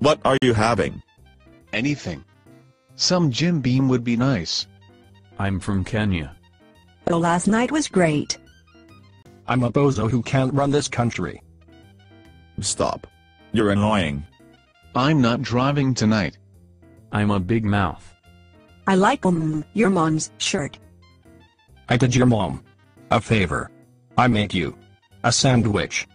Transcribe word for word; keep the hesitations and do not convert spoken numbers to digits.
What are you having? Anything. Some Jim Beam would be nice. I'm from Kenya. Oh, last night was great. I'm a bozo who can't run this country. Stop. You're annoying. I'm not driving tonight. I'm a big mouth. I like um your mom's shirt. I did your mom a favor. I made you a sandwich.